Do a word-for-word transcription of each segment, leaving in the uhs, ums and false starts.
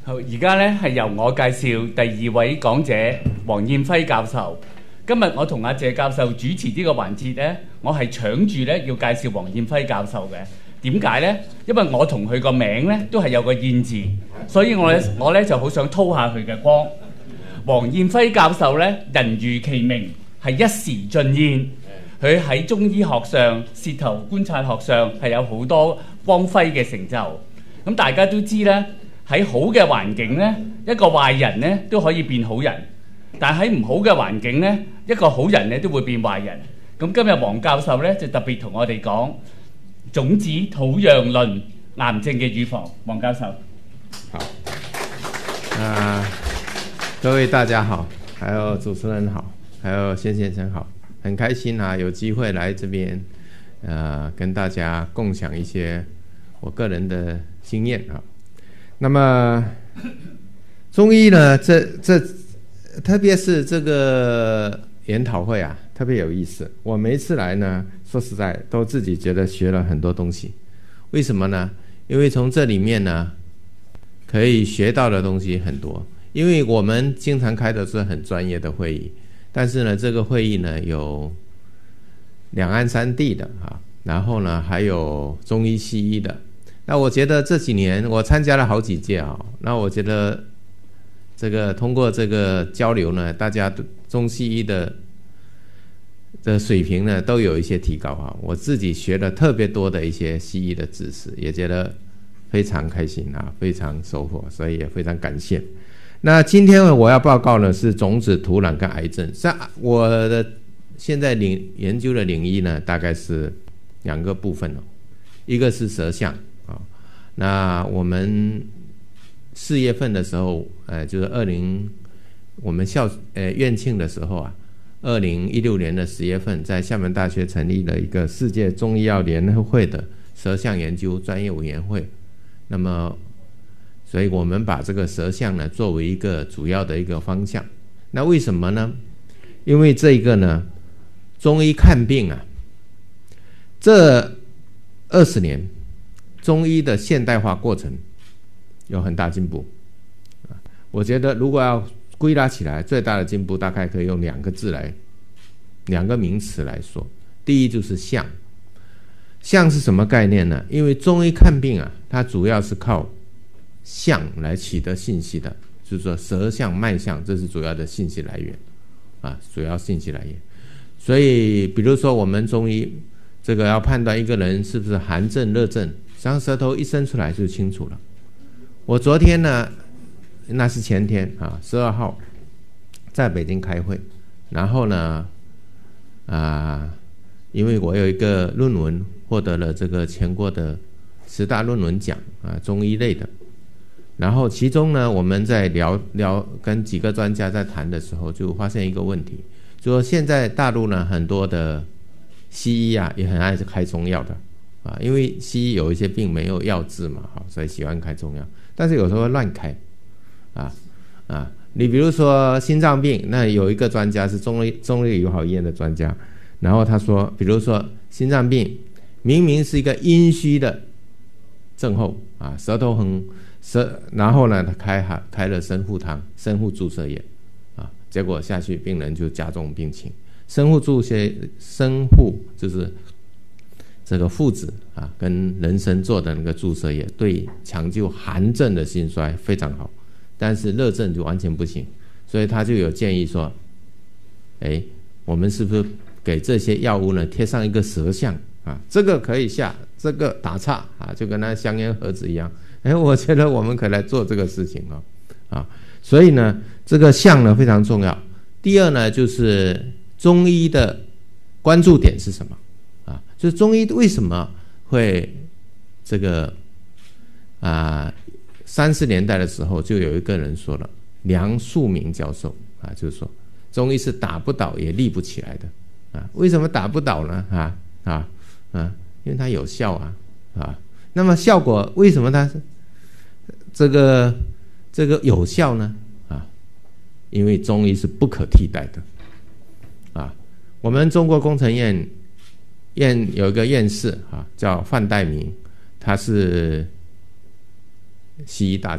好，而家咧係由我介紹第二位講者黃燕輝教授。今日我同阿謝教授主持呢個環節咧，我係搶住咧要介紹黃燕輝教授嘅。點解呢？因為我同佢個名咧都係有個燕字，所以我咧我咧就好想偷下佢嘅光。黃燕輝教授咧，人如其名，係一時盡燕。佢喺中醫學上、舌頭觀察學上係有好多光輝嘅成就。咁大家都知咧。喺好嘅環境呢，一個壞人呢都可以變好人，但喺唔好嘅環境呢，一個好人呢都會變壞人。咁今日黃教授呢就特別同我哋講種子土壤論癌症嘅預防。黃教授， 好，啊、呃，各位大家好，還有主持人好，還有謝先生好，很開心啊，有機會來這邊，呃，跟大家共享一些我個人的經驗啊。那麼中醫呢，這這特別是這個研討會啊，特別有意思。我每一次來呢，說實在都自己覺得學了很多東西。為什麼呢？因為從這裡面呢，可以學到的東西很多。因為我們經常開的是很專業的會議，但是呢，這個會議呢有兩岸三地的啊，然後呢還有中醫西醫的。那我覺得這幾年我參加了好幾屆啊，那我覺得這個通過這個交流呢，大家中西醫的的水平呢都有一些提高啊。我自己學了特別多的一些西醫的知識，也覺得非常開心啊，非常收穫，所以也非常感謝。那今天我要報告呢是種子土壤跟癌症。像我的現在領研究的領域呢，大概是兩個部分哦，一個是舌象。那我們四月份的時候，呃，就是二零我們校呃院慶的時候啊，二零一六年的十月份，在廈門大學成立了一個世界中醫藥聯合會的舌象研究專業委員會。那麼，所以我們把這個舌象呢作為一個主要的一個方向。那為什麼呢？因為這個呢，中醫看病啊，這二十年。中醫的現代化過程有很大進步，我覺得如果要歸納起來，最大的進步大概可以用兩個字來，兩個名詞來說。第一就是象，象是什麼概念呢？因為中醫看病啊，它主要是靠象來取得信息的，就是說舌象、脈象，這是主要的信息來源啊，主要信息來源。所以，比如說我們中醫這個要判斷一個人是不是寒症、熱症。當舌頭一伸出來就清楚了。我昨天呢，那是前天啊，十二號，在北京開會，然後呢，啊，因為我有一個論文獲得了這個全國的十大論文獎啊，中醫類的。然後其中呢，我們在聊聊跟幾個專家在談的時候，就發現一個問題，就說現在大陸呢很多的西醫啊，也很愛開中藥的。啊，因為西醫有一些病沒有藥治嘛，所以喜歡開中藥，但是有時候會亂開，啊啊，你比如說心臟病，那有一個專家是中立中立友好醫院的專家，然後他說，比如說心臟病明明是一個陰虛的症候啊，舌頭很舌，然後呢，他開開了生附湯、生附注射液，啊，結果下去病人就加重病情，生附注射生附就是。這個附子啊，跟人參做的那個注射液，對搶救寒症的興衰非常好，但是熱症就完全不行，所以他就有建議說，哎，我們是不是給這些藥物呢貼上一個舌象啊？這個可以下，這個打岔啊，就跟那香煙盒子一樣。哎，我覺得我們可以來做這個事情啊，啊，所以呢，這個象呢非常重要。第二呢，就是中醫的關注點是什麼？就中醫為什麼會這個啊？三十年代的時候就有一個人說了，梁漱溟教授啊，就是說中醫是打不倒也立不起來的啊。為什麼打不倒呢？啊啊啊！因為它有效啊啊。那麼效果為什麼它是這個這個有效呢？啊，因為中醫是不可替代的啊。我們中國工程院。院有一個院士啊，叫范代明，他是西醫大家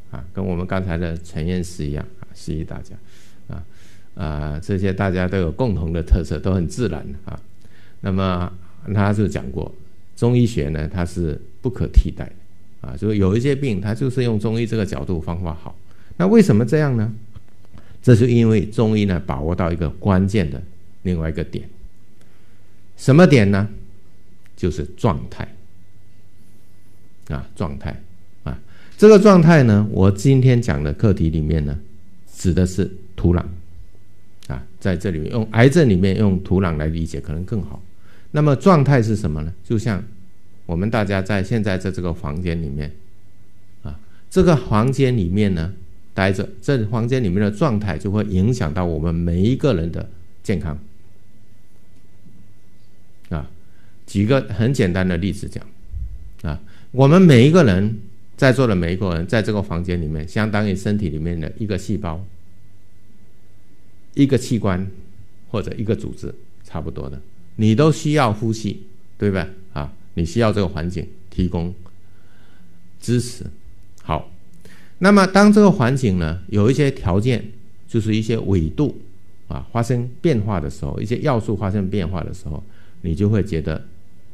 啊，跟我们刚才的陈验师一样啊，示意大家啊啊，这些大家都有共同的特色，都很自然啊。那么他就讲过，中医学呢，它是不可替代的啊，就有一些病，它就是用中医这个角度方法好。那为什么这样呢？这是因为中医呢把握到一个关键的另外一个点，什么点呢？就是状态啊，状态啊，这个状态呢，我今天讲的课题里面呢，指的是土壤啊，在这里面用癌症里面用土壤来理解可能更好。那么状态是什么呢？就像我们大家在现在在这个房间里面啊，这个房间里面呢待着，这房间里面的状态就会影响到我们每一个人的健康啊。举个很简单的例子讲啊，我们每一个人在座的每一个人在这个房间里面，相当于身体里面的一个细胞、一个器官或者一个组织，差不多的，你都需要呼吸，对吧？啊，你需要这个环境提供支持。好，那么当这个环境呢有一些条件，就是一些纬度啊发生变化的时候，一些要素发生变化的时候，你就会觉得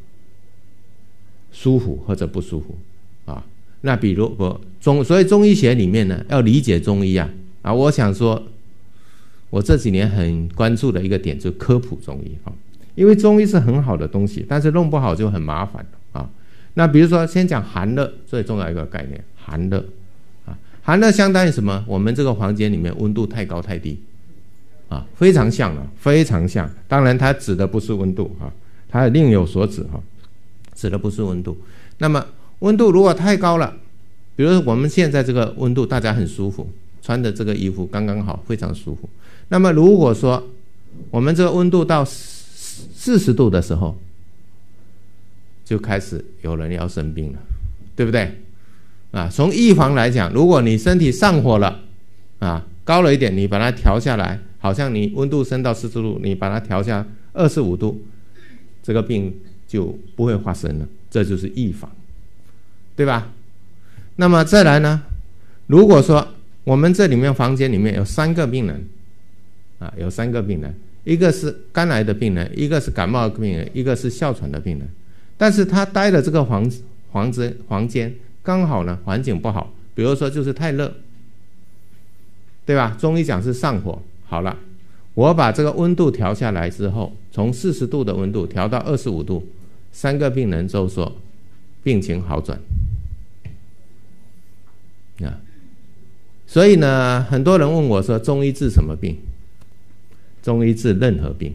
舒服或者不舒服啊。那比如我中，所以中医学里面呢，要理解中医啊啊，我想说，我这几年很关注的一个点就是科普中医啊，因为中医是很好的东西，但是弄不好就很麻烦啊。那比如说先讲寒热，最重要一个概念，寒热啊，寒热相当于什么？我们这个房间里面温度太高太低啊，非常像了，非常像。当然，它指的不是温度啊，它另有所指哈。指的不是温度，那么温度如果太高了，比如我们现在这个温度，大家很舒服，穿的这个衣服刚刚好，非常舒服。那么如果说我们这个温度到四十度的时候，就开始有人要生病了，对不对？啊，从预防来讲，如果你身体上火了，啊，高了一点，你把它调下来，好像你温度升到四十度，你把它调下二十五度，这个病就不会发生了，这就是预防，对吧？那么再来呢，如果说我们这里面房间里面有三个病人啊，有三个病人，一个是肝癌的病人，一个是感冒的病人，一个是哮喘的病人，但是他待的这个房房子房间刚好呢环境不好，比如说就是太热，对吧？中医讲是上火，好了，我把这个温度调下来之后，从四十度的温度调到二十五度，三个病人都说病情好转啊。所以呢，很多人问我说，中医治什么病？中医治任何病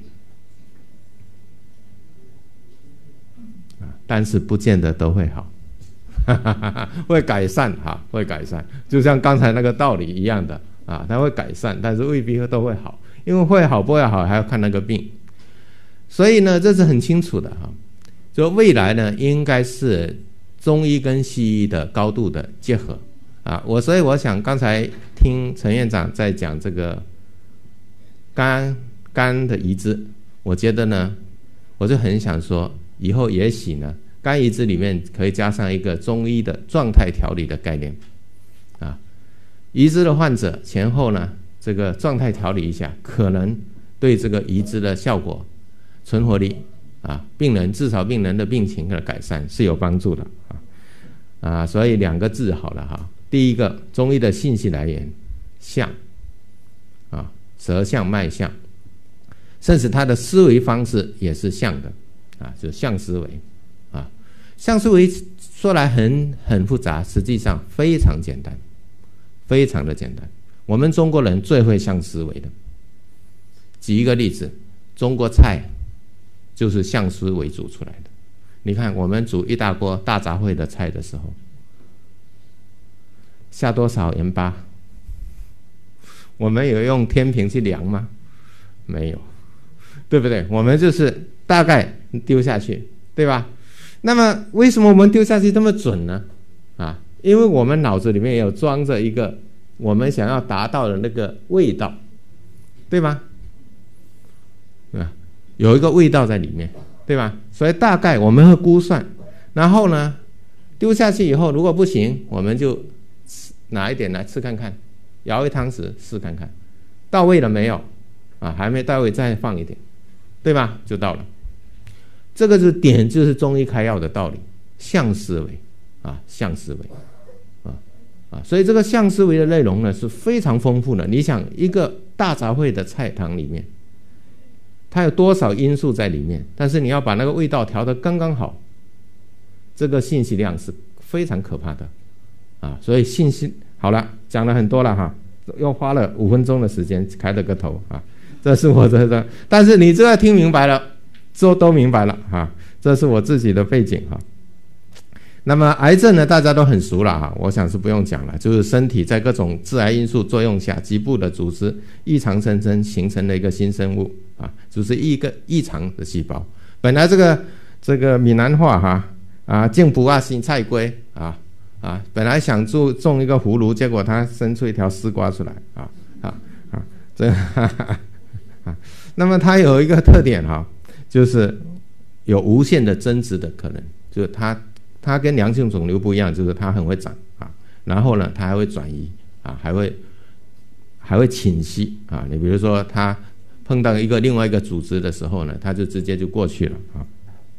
啊，但是不见得都会好，会改善哈，会改善，就像刚才那个道理一样的啊，它会改善，但是未必都会好，因为会好不会好还要看那个病。所以呢，这是很清楚的哈。就未来呢，应该是中医跟西医的高度的结合啊。我所以我想刚才听陈院长在讲这个肝肝的移植，我觉得呢，我就很想说，以后也许呢，肝移植里面可以加上一个中医的状态调理的概念啊。移植的患者前后呢，这个状态调理一下，可能对这个移植的效果、存活率啊，病人至少病人的病情的改善是有帮助的啊啊，所以两个字好了哈。第一个，中医的信息来源象啊，舌象、脉象，甚至他的思维方式也是象的啊，就是象思维啊。象思维说来很很复杂，实际上非常简单，非常的简单。我们中国人最会象思维的。举一个例子，中国菜就是象思维煮出来的。你看我们煮一大锅大杂烩的菜的时候，下多少盐巴？我们有用天平去量吗？没有，对不对？我们就是大概丢下去，对吧？那么为什么我们丢下去这么准呢？啊，因为我们脑子里面有装着一个我们想要达到的那个味道，对吗？对吧？有一个味道在里面，对吧？所以大概我们会估算，然后呢，丢下去以后，如果不行，我们就拿一点来吃看看，舀一汤匙试看看，到位了没有？啊，还没到位再放一点，对吧？就到了。这个是点，就是中医开药的道理，象思维啊，象思维啊啊，所以这个象思维的内容呢是非常丰富的。你想，一个大杂烩的菜汤里面，它有多少因素在里面？但是你要把那个味道调得刚刚好，这个信息量是非常可怕的啊！所以信息好了，讲了很多了哈，又花了五分钟的时间开了个头啊，这是我的，但是你这个听明白了，都都明白了哈，这是我自己的背景哈。那么癌症呢，大家都很熟了哈，我想是不用讲了，就是身体在各种致癌因素作用下，局部的组织异常生成，形成了一个新生物啊，就是一个异常的细胞。本来这个这个闽南话哈啊，种不啊新菜龟啊啊，本来想种种一个葫芦，结果它生出一条丝瓜出来啊啊啊，这哈哈啊，那么它有一个特点哈，就是有无限的增殖的可能，就是它。它跟良性肿瘤不一样，就是它很会长啊，然后呢，它还会转移啊，还会还会侵袭啊。你比如说，它碰到一个另外一个组织的时候呢，它就直接就过去了啊。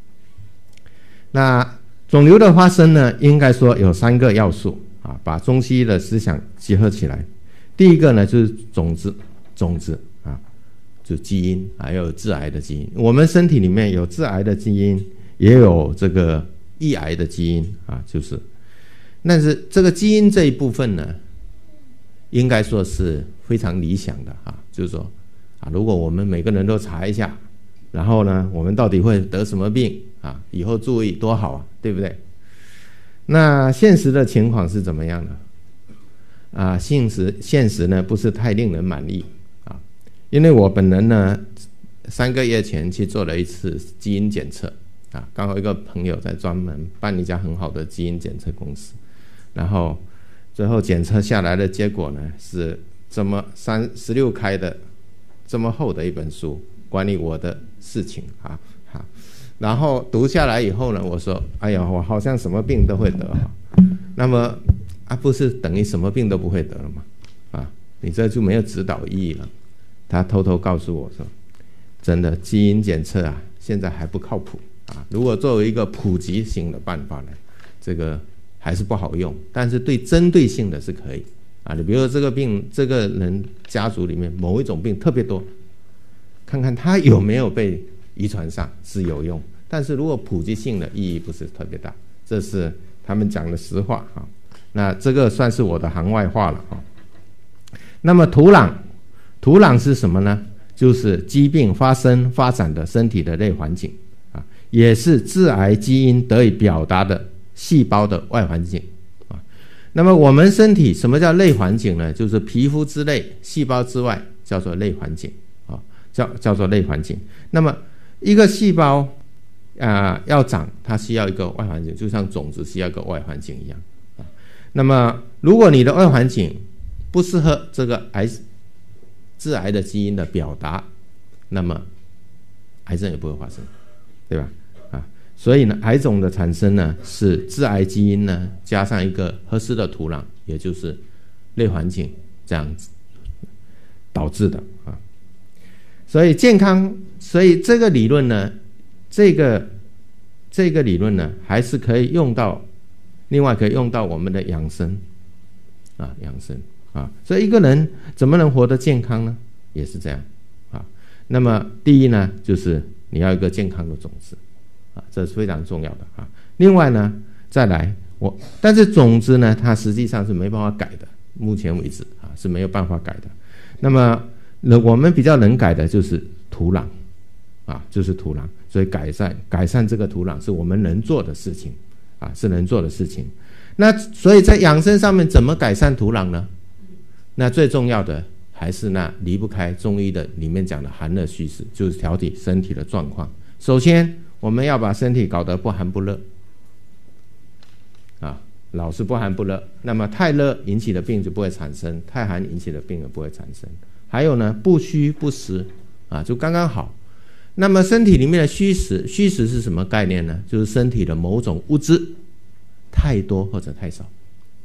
那肿瘤的发生呢，应该说有三个要素啊，把中西医的思想结合起来。第一个呢，就是种子，种子啊，就基因，还有致癌的基因。我们身体里面有致癌的基因，也有这个抑癌的基因啊，就是，但是这个基因这一部分呢，应该说是非常理想的啊，就是说啊，如果我们每个人都查一下，然后呢，我们到底会得什么病啊？以后注意多好啊，对不对？那现实的情况是怎么样的？啊，现实现实呢不是太令人满意啊，因为我本人呢三个月前去做了一次基因检测。啊，刚好一个朋友在专门办一家很好的基因检测公司，然后最后检测下来的结果呢是这么三十六开的这么厚的一本书，关于我的事情啊，好，然后读下来以后呢，我说，哎呀，我好像什么病都会得哈，那么啊，不是等于什么病都不会得了吗？啊，你这就没有指导意义了。他偷偷告诉我说，真的基因检测啊，现在还不靠谱。啊，如果作为一个普及性的办法呢，这个还是不好用，但是对针对性的是可以啊。你比如说这个病，这个人家族里面某一种病特别多，看看他有没有被遗传上是有用，但是如果普及性的意义不是特别大，这是他们讲的实话啊。那这个算是我的行外话了啊。那么土壤，土壤是什么呢？就是疾病发生发展的身体的内环境。也是致癌基因得以表达的细胞的外环境啊。那么我们身体什么叫内环境呢？就是皮肤之内，细胞之外，叫做内环境啊，叫叫做内环境。那么一个细胞啊、呃、要长，它需要一个外环境，就像种子需要一个外环境一样啊。那么如果你的外环境不适合这个癌致癌的基因的表达，那么癌症也不会发生，对吧？啊，所以呢，癌种的产生呢，是致癌基因呢加上一个合适的土壤，也就是内环境这样子导致的啊。所以健康，所以这个理论呢，这个这个理论呢，还是可以用到，另外可以用到我们的养生啊，养生啊。所以一个人怎么能活得健康呢？也是这样啊。那么第一呢，就是你要一个健康的种子。啊，这是非常重要的啊。另外呢，再来我，但是种子呢，它实际上是没办法改的，目前为止啊是没有办法改的。那么，我们比较能改的就是土壤，啊，就是土壤。所以改善改善这个土壤是我们能做的事情，啊，是能做的事情。那所以在养生上面怎么改善土壤呢？那最重要的还是那离不开中医的里面讲的寒热虚实，就是调理身体的状况。首先，我们要把身体搞得不寒不热，啊，老是不寒不热，那么太热引起的病就不会产生，太寒引起的病也不会产生。还有呢，不虚不实，啊，就刚刚好。那么身体里面的虚实，虚实是什么概念呢？就是身体的某种物质太多或者太少，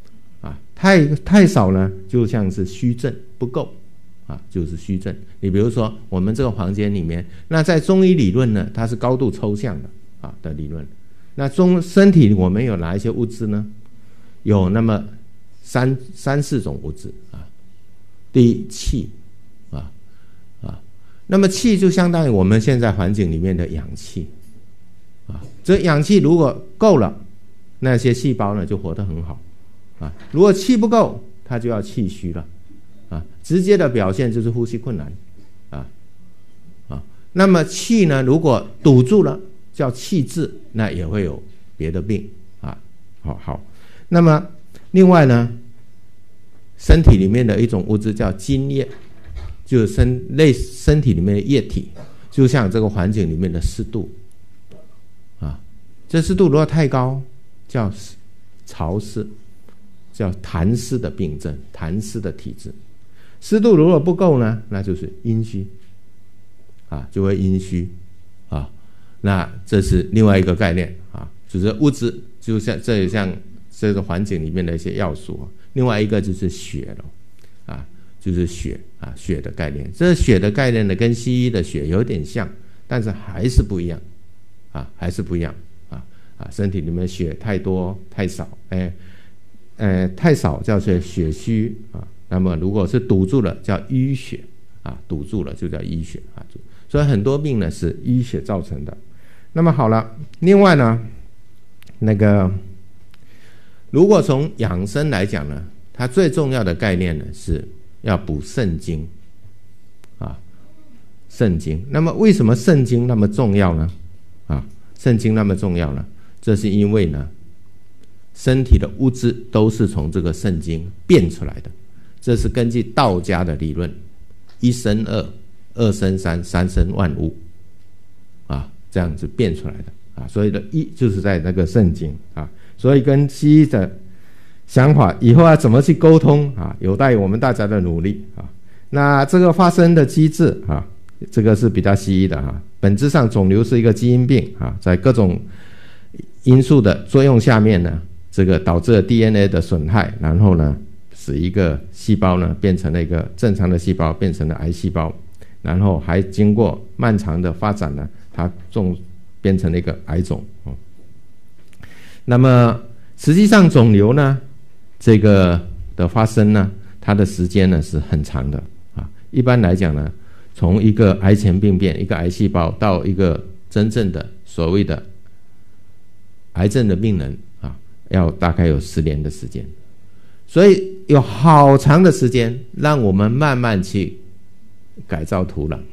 啊，太太少呢，就像是虚症不够啊，就是虚症。你比如说我们这个房间里面，那在中医理论呢，它是高度抽象的啊的理论。那中身体我们有哪一些物质呢？有那么三三四种物质啊。第一，气啊啊，那么气就相当于我们现在环境里面的氧气啊。这氧气如果够了，那些细胞呢就活得很好啊。如果气不够，它就要气虚了啊。直接的表现就是呼吸困难啊啊。那么气呢，如果堵住了，叫气滞，那也会有别的病啊。好好，那么另外呢，身体里面的一种物质叫津液，就是身类身体里面的液体，就像这个环境里面的湿度啊。这湿度如果太高，叫潮湿，叫痰湿的病症，痰湿的体质。湿度如果不够呢，那就是阴虚啊，就会阴虚啊。那这是另外一个概念啊，就是物质，就像这也像这个环境里面的一些要素啊。另外一个就是血了啊，就是血啊，血的概念。这血的概念呢，跟西医的血有点像，但是还是不一样啊，还是不一样啊啊！身体里面血太多太少，哎，呃，太少叫做血虚啊。那么如果是堵住了，叫淤血啊，堵住了就叫淤血啊。所以很多病呢是淤血造成的。那么好了，另外呢，那个如果从养生来讲呢，它最重要的概念呢是要补肾精啊，肾精。那么为什么肾精那么重要呢？啊，肾精那么重要呢？这是因为呢，身体的物质都是从这个肾精变出来的。这是根据道家的理论，一生二，二生三，三生万物啊，这样子变出来的啊。所以的一就是在那个肾精啊。所以跟西医的想法以后要怎么去沟通啊，有待于我们大家的努力啊。那这个发生的机制啊，这个是比较西医的啊。本质上肿瘤是一个基因病啊，在各种因素的作用下面呢，这个导致了 D N A 的损害，然后呢，使一个细胞呢变成了一个正常的细胞，变成了癌细胞，然后还经过漫长的发展呢，它种变成了一个癌种哦。那么实际上肿瘤呢，这个的发生呢，它的时间呢是很长的啊。一般来讲呢，从一个癌前病变，一个癌细胞到一个真正的所谓的癌症的病人啊，要大概有十年的时间。所以有好长的时间让我们慢慢去改造土壤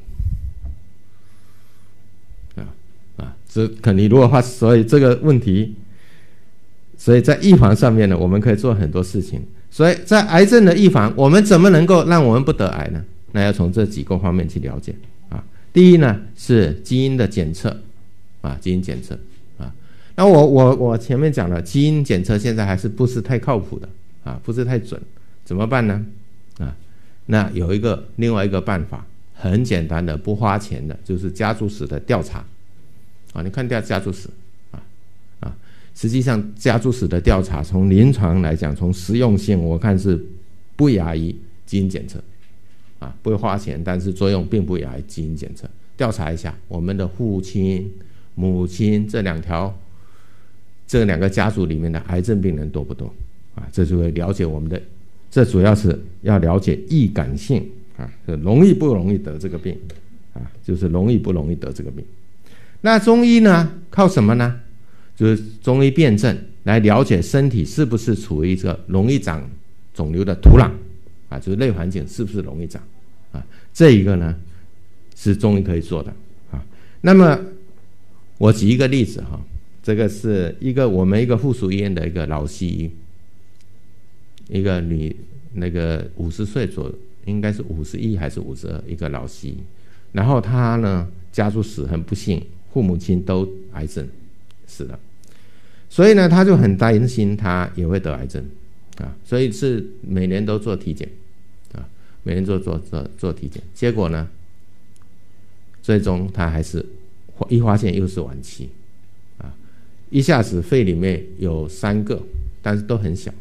啊啊，这可你如果话，所以这个问题。所以在预防上面呢，我们可以做很多事情。所以在癌症的预防，我们怎么能够让我们不得癌呢？那要从这几个方面去了解啊。第一呢是基因的检测啊，基因检测啊。那我我我前面讲了，基因检测现在还是不是太靠谱的啊，不是太准，怎么办呢？啊，那有一个另外一个办法，很简单的，不花钱的，就是家族史的调查啊。你看掉家族史。实际上家族史的调查从临床来讲，从实用性我看是不亚于基因检测啊，不会花钱，但是作用并不亚于基因检测。调查一下我们的父亲母亲这两条这两个家族里面的癌症病人多不多啊，这就会了解我们的，这主要是要了解易感性啊，容易不容易得这个病啊，就是容易不容易得这个病。那中医呢靠什么呢？就是中医辨证来了解身体是不是处于一个容易长肿瘤的土壤啊，就是内环境是不是容易长啊，这一个呢是中医可以做的啊。那么我举一个例子哈，这个是一个我们一个附属医院的一个老西医，一个女那个五十岁左右，应该是五十一还是五十二，一个老西医。然后她呢家族史很不幸，父母亲都癌症死了。所以呢，他就很担心他也会得癌症啊，所以是每年都做体检啊，每年做做做做体检，结果呢，最终他还是一发现又是晚期啊，一下子肺里面有三个，但是都很小，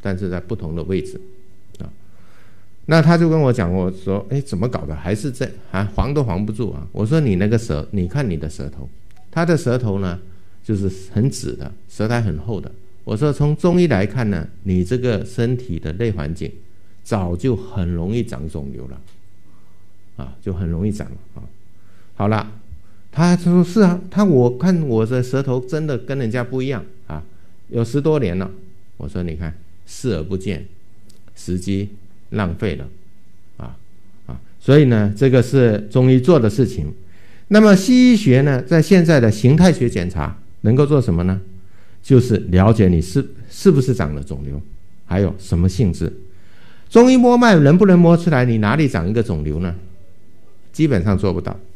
但是在不同的位置啊。那他就跟我讲，我说，哎，怎么搞的？还是在啊，黄都黄不住啊。我说你那个舌，你看你的舌头，他的舌头呢，就是很直的，舌苔很厚的。我说从中医来看呢，你这个身体的内环境早就很容易长肿瘤了，啊，就很容易长了啊。好了，他说是啊，他我看我的舌头真的跟人家不一样啊，有十多年了。我说你看，视而不见，时机浪费了，啊啊，所以呢，这个是中医做的事情。那么西医学呢，在现在的形态学检查能够做什么呢？就是了解你是是不是长了肿瘤，还有什么性质。中医摸脉能不能摸出来你哪里长一个肿瘤呢？基本上做不到。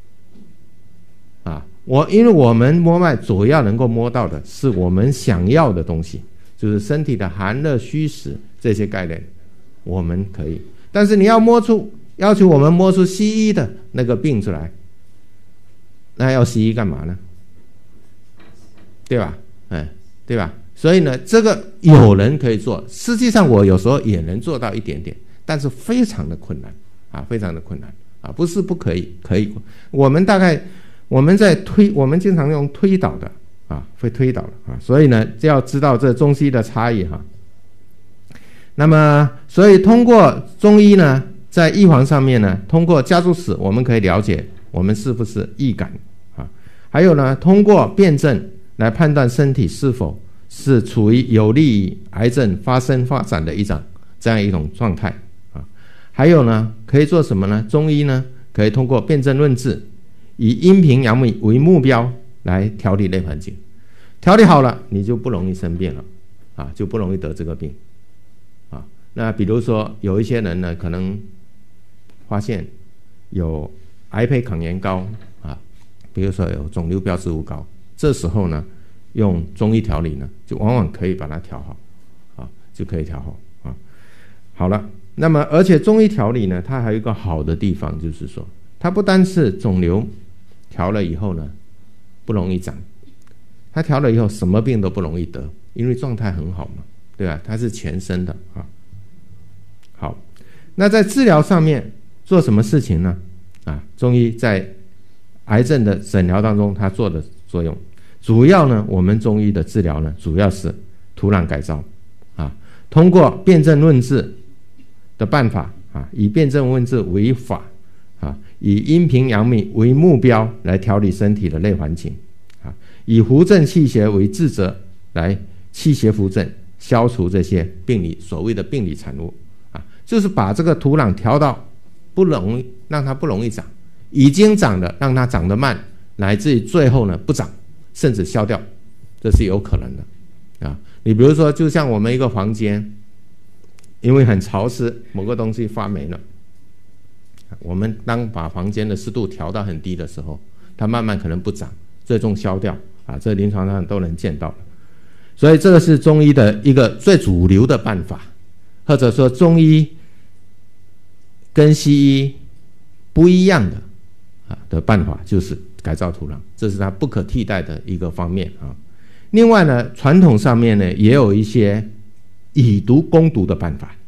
啊，我因为我们摸脉主要能够摸到的是我们想要的东西，就是身体的寒热虚实这些概念，我们可以。但是你要摸出要求我们摸出西医的那个病出来，那要西医干嘛呢？对吧？哎，对吧？所以呢，这个有人可以做，实际上我有时候也能做到一点点，但是非常的困难啊，非常的困难啊，不是不可以，可以。我们大概我们在推，我们经常用推导的啊，会推导的啊，所以呢，就要知道这中西的差异哈。那么，所以通过中医呢，在预防上面呢，通过家族史，我们可以了解我们是不是易感啊，还有呢，通过辩证来判断身体是否是处于有利于癌症发生发展的一种这样一种状态啊。还有呢，可以做什么呢？中医呢，可以通过辨证论治，以阴平阳明为目标来调理内环境。调理好了，你就不容易生病了啊，就不容易得这个病啊。那比如说有一些人呢，可能发现有癌胚抗原高啊，比如说有肿瘤标志物高。这时候呢，用中医调理呢，就往往可以把它调好，啊，就可以调好啊。好了，那么而且中医调理呢，它还有一个好的地方，就是说，它不单是肿瘤调了以后呢，不容易长，它调了以后什么病都不容易得，因为状态很好嘛，对吧？它是全身的啊。好，那在治疗上面做什么事情呢？啊，中医在癌症的诊疗当中，它做的作用，主要呢，我们中医的治疗呢，主要是土壤改造啊，通过辨证论治的办法啊，以辨证论治为法啊，以阴平阳明为目标来调理身体的内环境啊，以扶正气邪为治则来气邪扶正，消除这些病理所谓的病理产物啊，就是把这个土壤调到不容易让它不容易长，已经长的让它长得慢，乃至于最后呢不长，甚至消掉，这是有可能的啊。你比如说，就像我们一个房间，因为很潮湿，某个东西发霉了，我们当把房间的湿度调到很低的时候，它慢慢可能不长，最终消掉啊。这临床上都能见到的。所以这个是中医的一个最主流的办法，或者说中医跟西医不一样的啊的办法，就是改造土壤，这是它不可替代的一个方面啊。另外呢，传统上面呢也有一些以毒攻毒的办法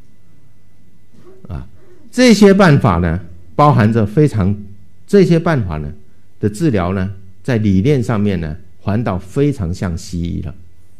啊，这些办法呢包含着非常这些办法呢的治疗呢，在理念上面呢反倒非常像西医了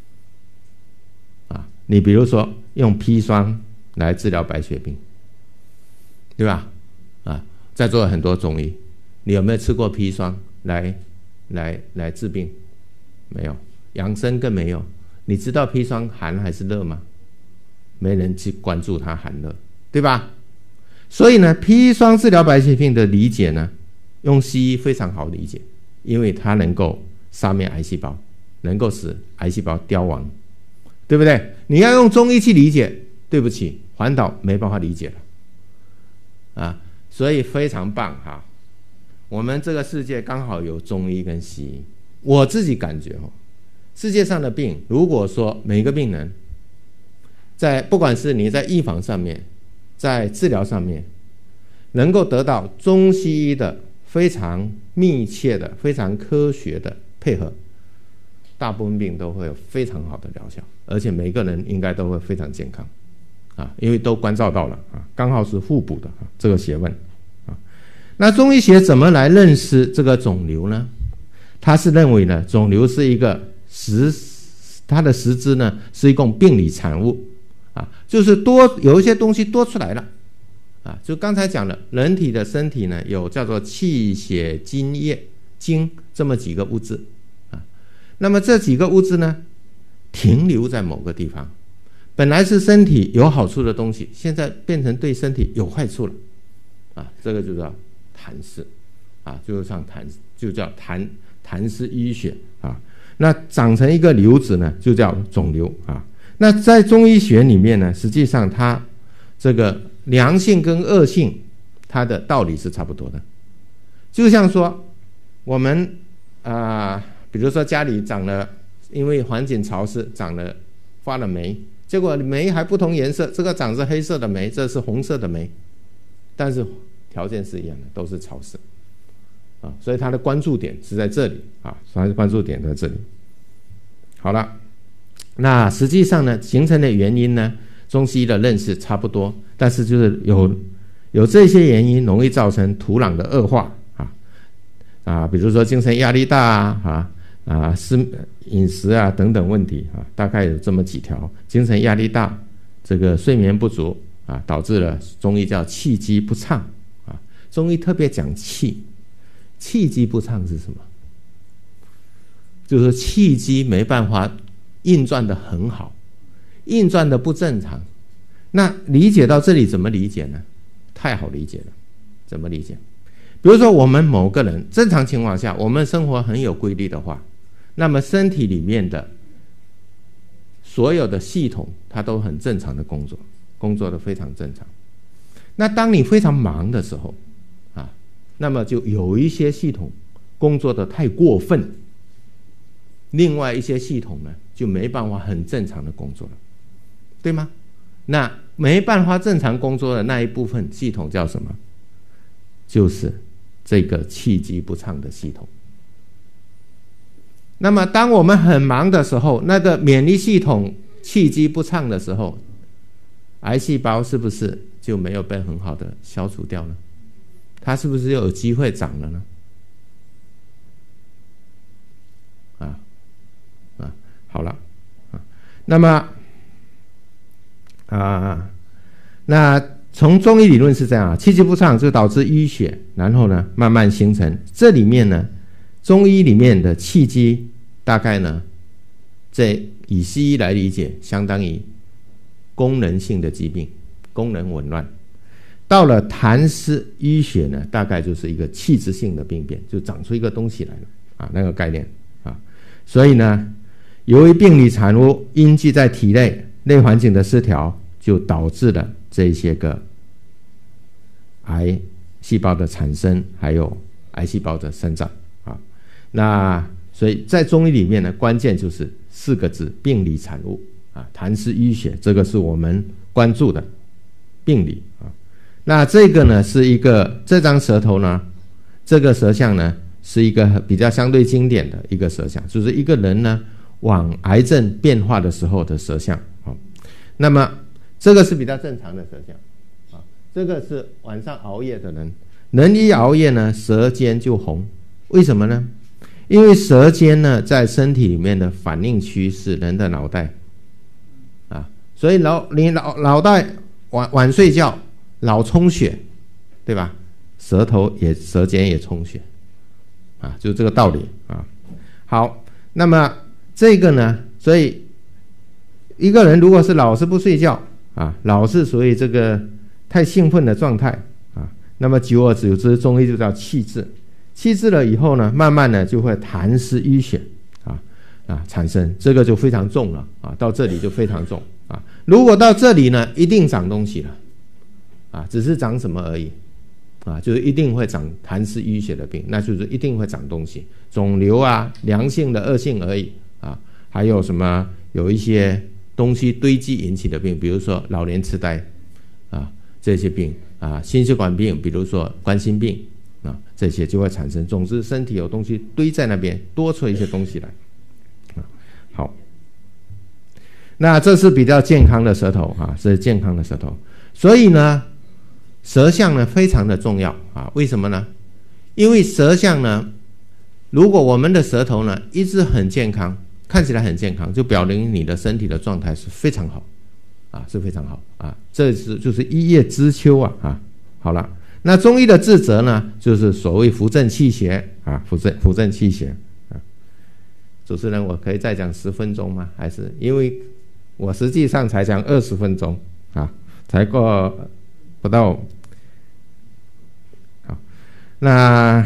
啊。你比如说用砒霜来治疗白血病，对吧？啊，在座很多中医，你有没有吃过砒霜来来来治病？没有，养生更没有。你知道砒霜寒还是热吗？没人去关注它寒热，对吧？所以呢，砒霜治疗白血病的理解呢，用西医非常好理解，因为它能够杀灭癌细胞，能够使癌细胞凋亡，对不对？你要用中医去理解，对不起，环岛没办法理解了啊。所以非常棒哈，我们这个世界刚好有中医跟西医。我自己感觉哦，世界上的病，如果说每个病人在不管是你在预防上面，在治疗上面，能够得到中西医的非常密切的、非常科学的配合， 大部分病都会有非常好的疗效，而且每个人应该都会非常健康啊，因为都关照到了啊，刚好是互补的啊这个学问啊。那中医学怎么来认识这个肿瘤呢？他是认为呢，肿瘤是一个实，它的实质呢是一种病理产物啊，就是多有一些东西多出来了啊，就刚才讲了，人体的身体呢有叫做气血津液精这么几个物质啊，那么这几个物质呢停留在某个地方，本来是身体有好处的东西，现在变成对身体有坏处了啊，这个就叫痰湿啊，就像痰就叫痰痰湿淤血啊，那长成一个瘤子呢就叫肿瘤啊。那在中医学里面呢，实际上它这个良性跟恶性它的道理是差不多的，就像说我们啊、呃，比如说家里长了，因为环境潮湿长了发了霉，结果霉还不同颜色，这个长是黑色的霉，这是红色的霉，但是条件是一样的，都是潮湿啊，所以它的关注点是在这里啊，所以关注点在这里。好了，那实际上呢，形成的原因呢，中西医的认识差不多，但是就是有有这些原因容易造成土壤的恶化啊啊，比如说精神压力大啊啊啊，是饮食啊等等问题啊，大概有这么几条：精神压力大，这个睡眠不足啊，导致了中医叫气机不畅啊。中医特别讲气，气机不畅是什么？就是气机没办法运转的很好，运转的不正常。那理解到这里怎么理解呢？太好理解了。怎么理解？比如说我们某个人正常情况下，我们生活很有规律的话，那么身体里面的所有的系统它都很正常的工作，工作的非常正常。那当你非常忙的时候啊，那么就有一些系统工作的太过分，另外一些系统呢就没办法很正常的工作了，对吗？那没办法正常工作的那一部分系统叫什么？就是这个气机不畅的系统。那么当我们很忙的时候，那个免疫系统气机不畅的时候，癌细胞是不是就没有被很好的消除掉呢？它是不是又有机会长了呢？啊啊，好了啊，那么啊，那从中医理论是这样啊，气机不畅就导致淤血，然后呢慢慢形成。这里面呢，中医里面的气机大概呢，这以西医来理解，相当于功能性的疾病，功能紊乱。到了痰湿淤血呢，大概就是一个器质性的病变，就长出一个东西来了啊，那个概念啊。所以呢，由于病理产物淤积在体内，内环境的失调，就导致了这些个癌细胞的产生，还有癌细胞的生长啊。那所以在中医里面呢，关键就是四个字：病理产物啊，痰湿淤血，这个是我们关注的病理啊。那这个呢是一个这张舌头呢，这个舌象呢是一个比较相对经典的一个舌象，就是一个人呢往癌症变化的时候的舌象啊。那么这个是比较正常的舌象啊，这个是晚上熬夜的人，人一熬夜呢，舌尖就红，为什么呢？因为舌尖呢在身体里面的反应区是人的脑袋啊，所以脑你脑脑袋晚晚睡觉，脑充血，对吧？舌头也舌尖也充血啊，就这个道理啊。好，那么这个呢，所以一个人如果是老是不睡觉啊，老是属于这个太兴奋的状态啊，那么久而久之，中医就叫气滞。气滞了以后呢，慢慢的就会痰湿淤血啊啊产生，这个就非常重了啊，到这里就非常重啊。如果到这里呢，一定长东西了啊，只是长什么而已啊，就是一定会长痰湿淤血的病，那就是一定会长东西，肿瘤啊，良性的恶性而已啊，还有什么有一些东西堆积引起的病，比如说老年痴呆啊，这些病啊，心血管病，比如说冠心病啊，这些就会产生。总之，身体有东西堆在那边，多出一些东西来啊。 好，那这是比较健康的舌头啊，是健康的舌头。所以呢，舌相呢非常的重要啊。为什么呢？因为舌相呢，如果我们的舌头呢一直很健康，看起来很健康，就表明你的身体的状态是非常好啊，是非常好啊。这是就是一叶知秋啊啊。好了，那中医的治则呢，就是所谓扶正气血啊，扶正扶正气血啊。主持人，我可以再讲十分钟吗？还是因为我实际上才讲二十分钟啊，才过不到。好，那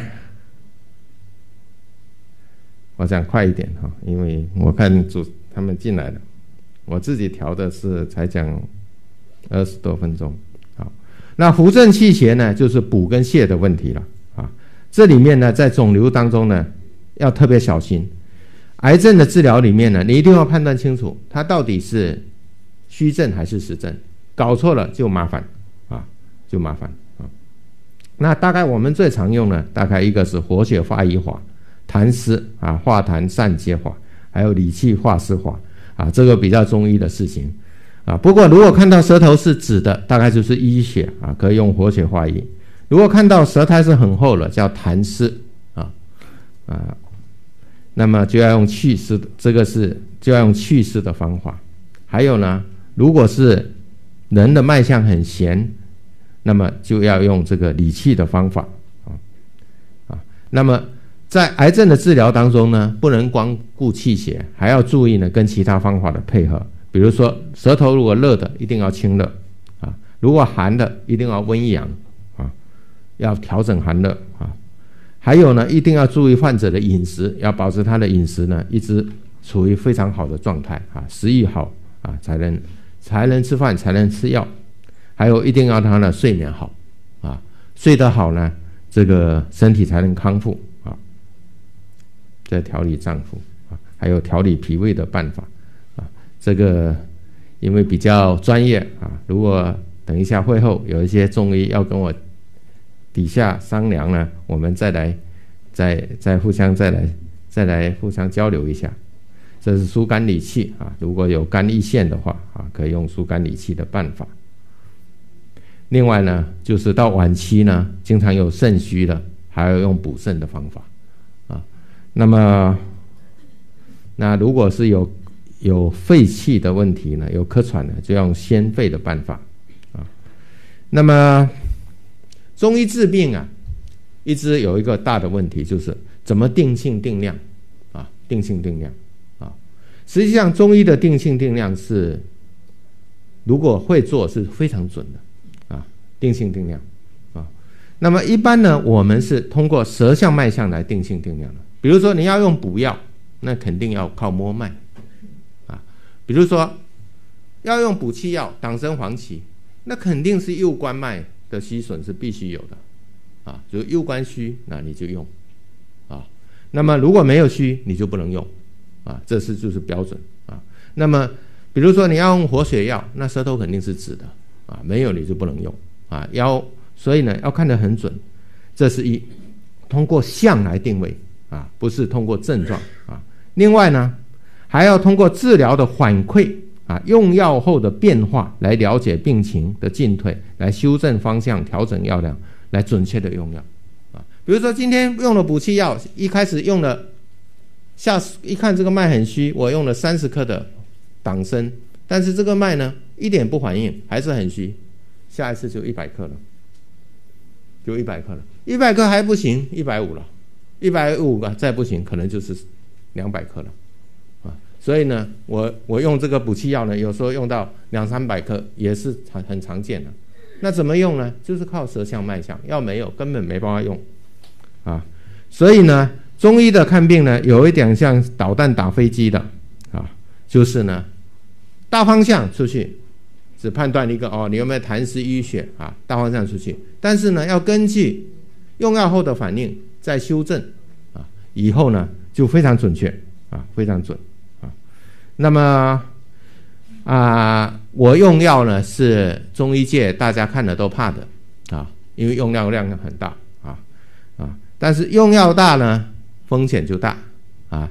我讲快一点哈，因为我看主他们进来了，我自己调的是才讲二十多分钟。好，那扶正气血呢，就是补跟泻的问题了啊。这里面呢，在肿瘤当中呢，要特别小心。癌症的治疗里面呢，你一定要判断清楚，它到底是虚症还是实症，搞错了就麻烦啊，就麻烦啊。那大概我们最常用呢，大概一个是活血化瘀法。痰湿啊，化痰散结法，还有理气化湿法啊，这个比较中医的事情啊。不过如果看到舌头是紫的，大概就是淤血啊，可以用活血化瘀。如果看到舌苔是很厚了，叫痰湿啊啊，那么就要用祛湿，这个是就要用祛湿的方法。还有呢，如果是人的脉象很弦，那么就要用这个理气的方法啊啊，那么。在癌症的治疗当中呢，不能光顾气血，还要注意呢跟其他方法的配合。比如说，舌头如果热的，一定要清热啊；如果寒的，一定要温阳啊，要调整寒热啊。还有呢，一定要注意患者的饮食，要保持他的饮食呢一直处于非常好的状态啊，食欲好啊，才能才能吃饭，才能吃药。还有一定要他的睡眠好啊，睡得好呢，这个身体才能康复。在调理脏腑啊，还有调理脾胃的办法啊，这个因为比较专业啊，如果等一下会后有一些中医要跟我底下商量呢，我们再来再再互相再来再来互相交流一下。这是疏肝理气啊，如果有肝郁陷的话啊，可以用疏肝理气的办法。另外呢，就是到晚期呢，经常有肾虚的，还要用补肾的方法。那么，那如果是有有肺气的问题呢，有咳喘呢，就要用宣肺的办法啊。那么，中医治病啊，一直有一个大的问题，就是怎么定性定量啊？定性定量啊。实际上，中医的定性定量是，如果会做是非常准的啊。定性定量啊。那么一般呢，我们是通过舌象脉象来定性定量的。比如说你要用补药，那肯定要靠摸脉啊。比如说要用补气药党参黄芪，那肯定是右关脉的虚损是必须有的啊，就右关虚，那你就用啊。那么如果没有虚，你就不能用啊，这是就是标准啊。那么比如说你要用活血药，那舌头肯定是紫的啊，没有你就不能用啊。要所以呢要看得很准，这是一通过象来定位。啊，不是通过症状啊。另外呢，还要通过治疗的反馈啊，用药后的变化来了解病情的进退，来修正方向，调整药量，来准确的用药啊。比如说今天用了补气药，一开始用了，下一看这个脉很虚，我用了三十克的党参，但是这个脉呢一点不反应，还是很虚，下一次就一百克了，就一百克了，一百克还不行，一百五了。一百五个再不行，可能就是两百克了啊。所以呢，我我用这个补气药呢，有时候用到两三百克也是很很常见的。那怎么用呢？就是靠舌象脉象，要没有根本没办法用啊。所以呢，中医的看病呢，有一点像导弹打飞机的啊，就是呢，大方向出去，只判断一个哦，你有没有痰湿淤血啊，大方向出去。但是呢，要根据用药后的反应。再修正啊，以后呢就非常准确啊，非常准啊。那么啊，我用药呢是中医界大家看了都怕的啊，因为用药量很大啊啊。但是用药大呢，风险就大啊。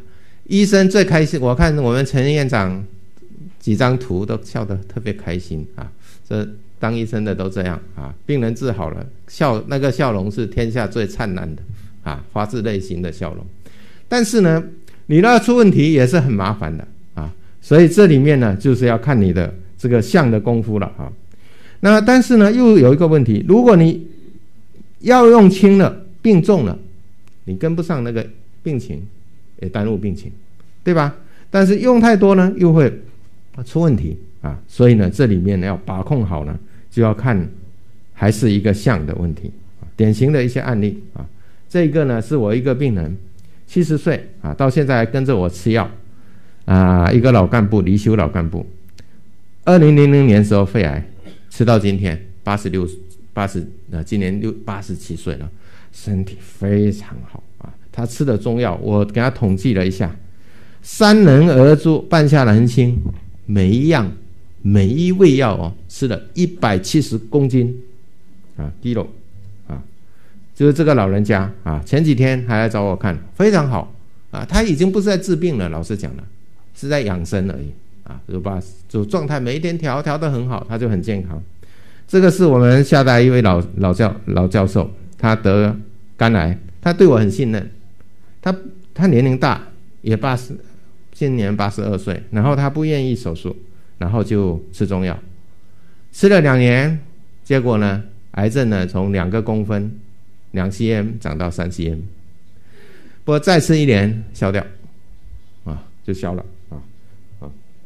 医生最开心，我看我们陈院长几张图都笑得特别开心啊。这当医生的都这样啊，病人治好了，笑那个笑容是天下最灿烂的啊，发自内心的笑容。但是呢，你那出问题也是很麻烦的啊，所以这里面呢，就是要看你的这个相的功夫了啊。那但是呢，又有一个问题，如果你药用轻了，病重了，你跟不上那个病情，也耽误病情，对吧？但是用太多呢，又会出问题啊。所以呢，这里面要把控好呢，就要看还是一个相的问题啊。典型的一些案例啊，这个呢是我一个病人，七十岁啊，到现在还跟着我吃药啊，一个老干部，离休老干部，二零零零年时候肺癌，吃到今天八十六八十呃，今年六八十七岁了，身体非常好啊。他吃的中药，我给他统计了一下，三人而猪半夏兰青，每一样每一味药哦，吃了一百七十公斤啊 kilo 啊，就是这个老人家啊，前几天还来找我看，非常好啊。他已经不是在治病了，老实讲了，是在养生而已啊，就把就状态每一天调调得很好，他就很健康。这个是我们厦大一位老老教老教授，他得肝癌，他对我很信任，他他年龄大，也八十，今年八十二岁，然后他不愿意手术，然后就吃中药，吃了两年，结果呢，癌症呢从两个公分，两 cm 长到三 cm， 不过再吃一年消掉，啊，就消了啊啊。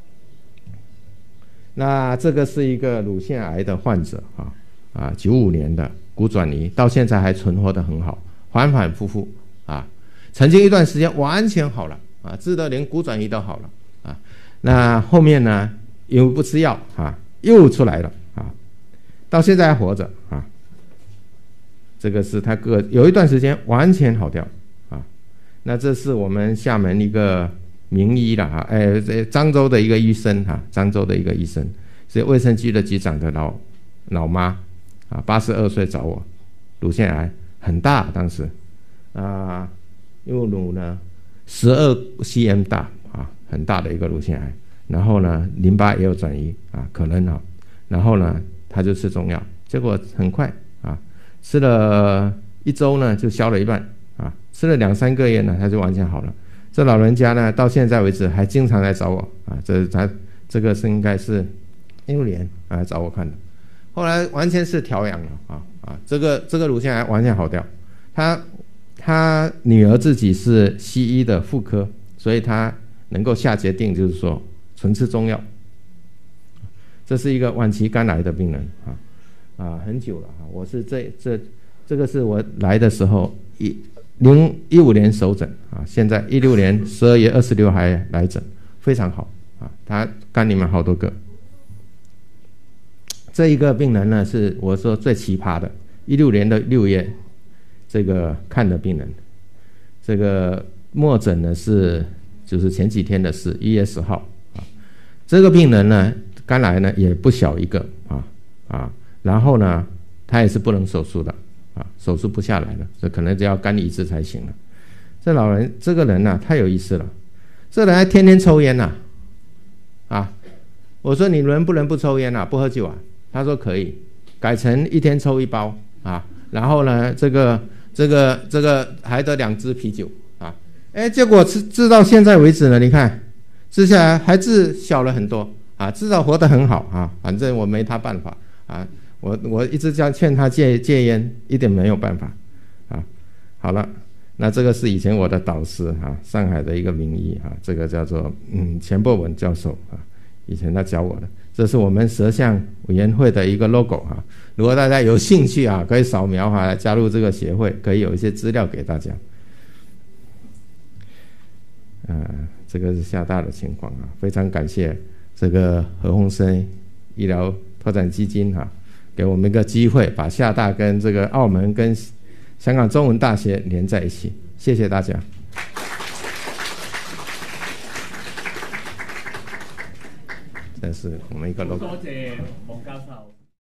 那这个是一个乳腺癌的患者啊啊，九五年的骨转移，到现在还存活得很好，反反复复啊，曾经一段时间完全好了啊，治得连骨转移都好了啊。那后面呢，因为不吃药啊，又出来了啊，到现在还活着啊。这个是他个有一段时间完全好掉啊。那这是我们厦门一个名医了哈，哎，漳州的一个医生哈，漳州的一个医生，是卫生局的局长的老老妈啊，八十二岁找我，乳腺癌很大，当时啊，右乳呢十二 cm 大啊，很大的一个乳腺癌，然后呢淋巴也有转移啊，可能啊，然后呢他就吃中药，结果很快啊，吃了一周呢就消了一半啊，吃了两三个月呢他就完全好了。这老人家呢，到现在为止还经常来找我啊，这他这个是应该是一六年啊找我看的，后来完全是调养了啊啊，这个这个乳腺癌完全好掉。他他女儿自己是西医的妇科，所以他能够下决定，就是说纯吃中药。这是一个晚期肝癌的病人啊啊，很久了啊，我是这这这个是我来的时候一。零一五年首诊啊，现在一六年十二月二十六还来诊，非常好啊。他肝里面好多个。这一个病人呢，是我说最奇葩的，一六年的六月这个看的病人，这个末诊呢是就是前几天的事，一月十号啊。这个病人呢，肝癌呢也不小一个啊啊，然后呢，他也是不能手术的。啊，手术不下来了，这可能就要肝移植才行了。这老人这个人呢、啊，太有意思了，这人还天天抽烟呐、啊，啊，我说你能不能不抽烟啊，不喝酒啊？他说可以，改成一天抽一包啊，然后呢，这个这个这个还得两支啤酒啊，哎，结果治治到现在为止呢，你看治下来还治小了很多啊，至少活得很好啊，反正我没他办法啊。我我一直叫劝他戒戒烟，一点没有办法，啊，好了，那这个是以前我的导师啊，上海的一个名医啊，这个叫做嗯钱伯文教授啊，以前他教我的，这是我们舌相委员会的一个 logo 啊，如果大家有兴趣啊，可以扫描啊，加入这个协会，可以有一些资料给大家。呃，这个是厦大的情况啊，非常感谢这个何鸿燊医疗拓展基金啊。给我们一个机会，把厦大跟这个澳门跟香港中文大学连在一起，谢谢大家。这是我们一个 logo。 多謝黃教授。